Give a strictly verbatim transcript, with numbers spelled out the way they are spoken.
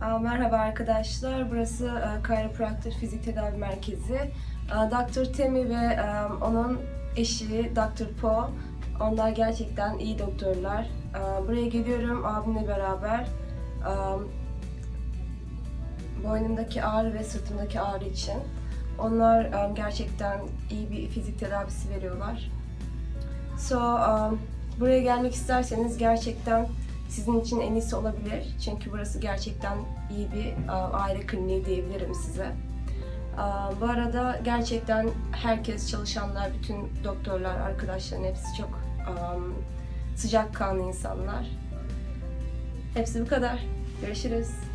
Aa, Merhaba arkadaşlar, burası e, Chiropractor Fizik Tedavi Merkezi. E, doktor Temi ve e, onun eşi doktor Po, onlar gerçekten iyi doktorlar. E, buraya geliyorum abimle beraber. E, boynumdaki ağrı ve sırtımdaki ağrı için. Onlar e, gerçekten iyi bir fizik tedavisi veriyorlar. So, um, buraya gelmek isterseniz gerçekten sizin için en iyisi olabilir. Çünkü burası gerçekten iyi bir uh, aile kliniği diyebilirim size. Uh, bu arada gerçekten herkes, çalışanlar, bütün doktorlar, arkadaşların hepsi çok um, sıcakkanlı insanlar. Hepsi bu kadar. Görüşürüz.